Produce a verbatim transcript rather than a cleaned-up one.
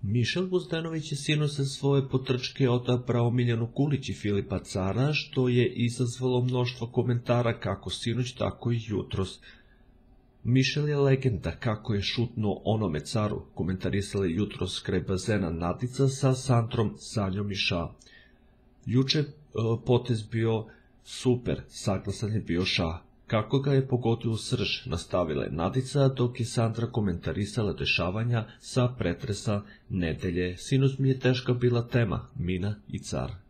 Mišel Gvozdenović je sinoć sa svoje potrčke odabrao Miljanu Kulić i Filipa Cara, što je izazvalo mnoštvo komentara kako sinoć, tako i jutros. Mišel je legenda, kako je šutnuo onome Caru, komentarisala je jutros kraj bazena Nadica sa Sandrom, Sanjom i Ša. Juče e, potez bio super, saglasan je bio Ša. Kako ga je pogodio u srž, nastavila je Nadica, dok je Sandra komentarisala dešavanja sa pretresa nedelje. Sinoć mi je teška bila tema, Mina i Car.